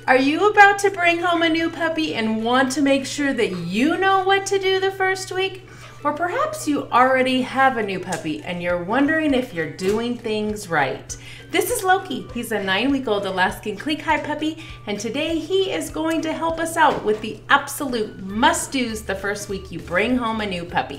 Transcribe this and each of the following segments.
Are you about to bring home a new puppy and want to make sure that you know what to do the first week? Or perhaps you already have a new puppy and you're wondering if you're doing things right. This is Loki. He's a 9-week-old Alaskan Klee-Kai puppy, and today he is going to help us out with the absolute must-dos the first week you bring home a new puppy.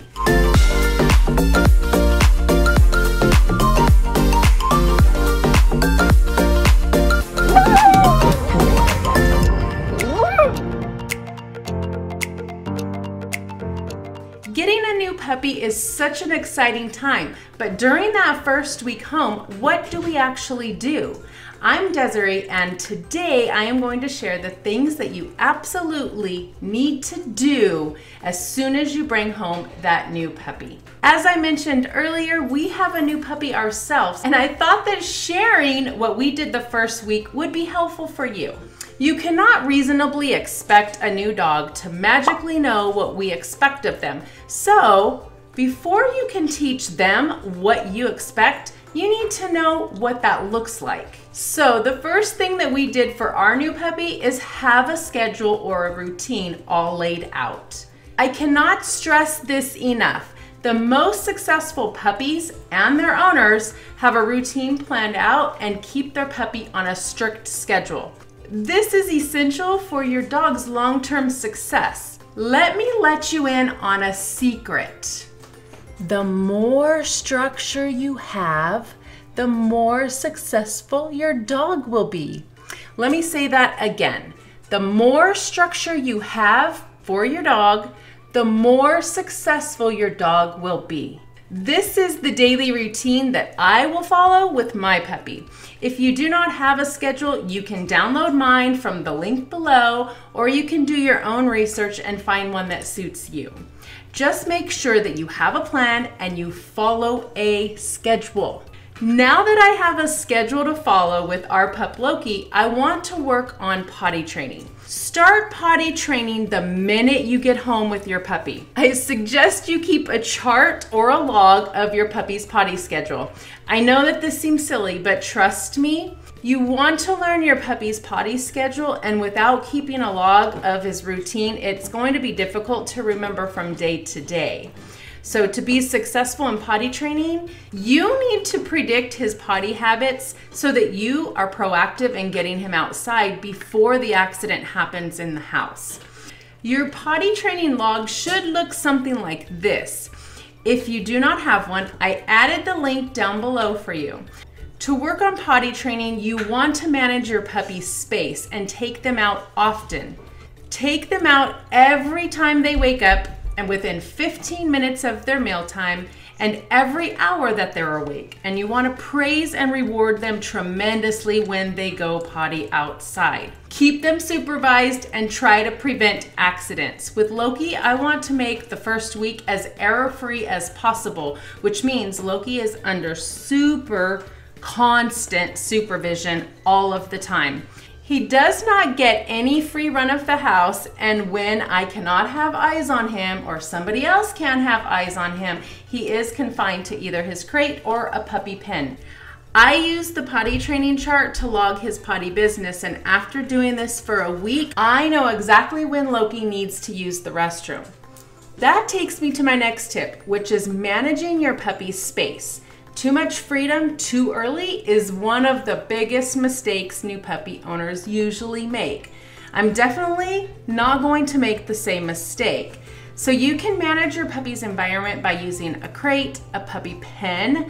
Getting a new puppy is such an exciting time, but during that first week home, what do we actually do? I'm Desiree, and today I am going to share the things that you absolutely need to do as soon as you bring home that new puppy. As I mentioned earlier, we have a new puppy ourselves, and I thought that sharing what we did the first week would be helpful for you. You cannot reasonably expect a new dog to magically know what we expect of them. So, before you can teach them what you expect, you need to know what that looks like. So, the first thing that we did for our new puppy is have a schedule or a routine all laid out. I cannot stress this enough. The most successful puppies and their owners have a routine planned out and keep their puppy on a strict schedule. This is essential for your dog's long-term success. Let me let you in on a secret. The more structure you have, the more successful your dog will be. Let me say that again. The more structure you have for your dog, the more successful your dog will be. This is the daily routine that I will follow with my puppy. If you do not have a schedule, you can download mine from the link below, or you can do your own research and find one that suits you. Just make sure that you have a plan and you follow a schedule. Now that I have a schedule to follow with our pup Loki, I want to work on potty training. Start potty training the minute you get home with your puppy. I suggest you keep a chart or a log of your puppy's potty schedule. I know that this seems silly, but trust me, you want to learn your puppy's potty schedule, and without keeping a log of his routine, it's going to be difficult to remember from day to day. So to be successful in potty training, you need to predict his potty habits so that you are proactive in getting him outside before the accident happens in the house. Your potty training log should look something like this. If you do not have one, I added the link down below for you. To work on potty training, you want to manage your puppy's space and take them out often. Take them out every time they wake up and within 15 minutes of their mealtime and every hour that they're awake. And you want to praise and reward them tremendously when they go potty outside. Keep them supervised and try to prevent accidents. With Loki, I want to make the first week as error-free as possible, which means Loki is under super constant supervision all of the time. He does not get any free run of the house, and when I cannot have eyes on him or somebody else can have eyes on him, he is confined to either his crate or a puppy pen. I use the potty training chart to log his potty business, and after doing this for a week, I know exactly when Loki needs to use the restroom. That takes me to my next tip, which is managing your puppy's space. Too much freedom too early is one of the biggest mistakes new puppy owners usually make. I'm definitely not going to make the same mistake. So you can manage your puppy's environment by using a crate, a puppy pen,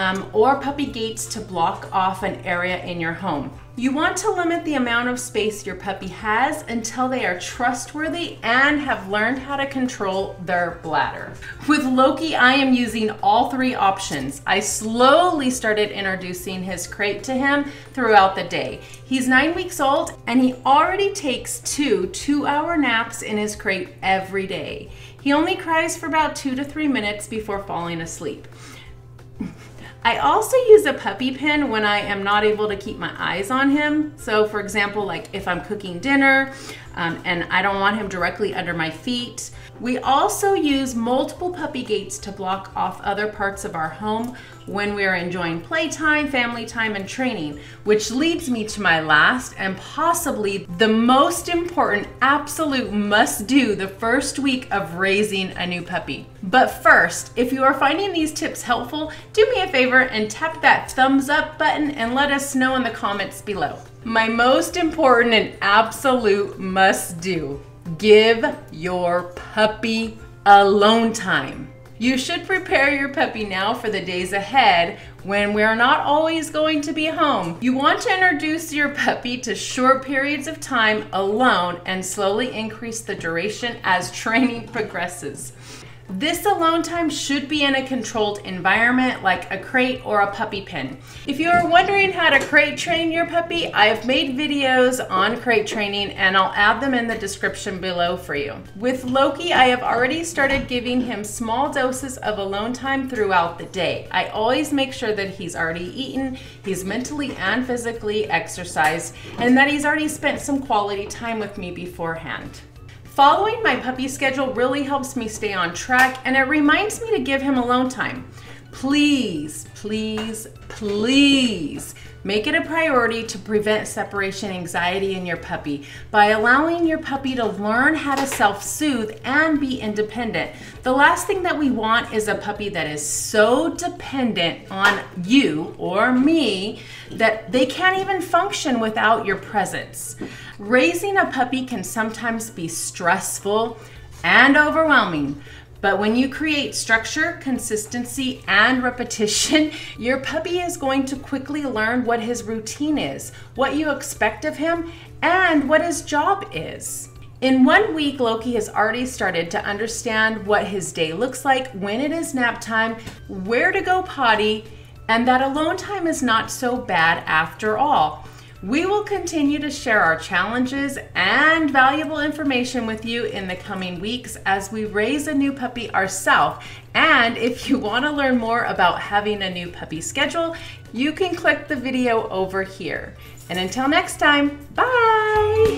or puppy gates to block off an area in your home. You want to limit the amount of space your puppy has until they are trustworthy and have learned how to control their bladder. With Loki, I am using all three options. I slowly started introducing his crate to him throughout the day. He's 9 weeks old and he already takes two 2-hour naps in his crate every day. He only cries for about 2 to 3 minutes before falling asleep. I also use a puppy pen when I am not able to keep my eyes on him. So for example, like if I'm cooking dinner and I don't want him directly under my feet. We also use multiple puppy gates to block off other parts of our home when we are enjoying playtime, family time, and training, which leads me to my last and possibly the most important absolute must-do the first week of raising a new puppy. But first, if you are finding these tips helpful, do me a favor and tap that thumbs up button and let us know in the comments below. My most important and absolute must-do: give your puppy alone time. You should prepare your puppy now for the days ahead when we're not always going to be home. You want to introduce your puppy to short periods of time alone and slowly increase the duration as training progresses. This alone time should be in a controlled environment like a crate or a puppy pen. If you are wondering how to crate train your puppy, I have made videos on crate training and I'll add them in the description below for you. With Loki, I have already started giving him small doses of alone time throughout the day. I always make sure that he's already eaten, he's mentally and physically exercised, and that he's already spent some quality time with me beforehand. Following my puppy schedule really helps me stay on track, and it reminds me to give him alone time. Please, please, please make it a priority to prevent separation anxiety in your puppy by allowing your puppy to learn how to self-soothe and be independent. The last thing that we want is a puppy that is so dependent on you or me that they can't even function without your presence. Raising a puppy can sometimes be stressful and overwhelming. But when you create structure, consistency, and repetition, your puppy is going to quickly learn what his routine is, what you expect of him, and what his job is. In 1 week, Loki has already started to understand what his day looks like, when it is nap time, where to go potty, and that alone time is not so bad after all. We will continue to share our challenges and valuable information with you in the coming weeks as we raise a new puppy ourselves. And if you want to learn more about having a new puppy schedule, you can click the video over here. And until next time, bye!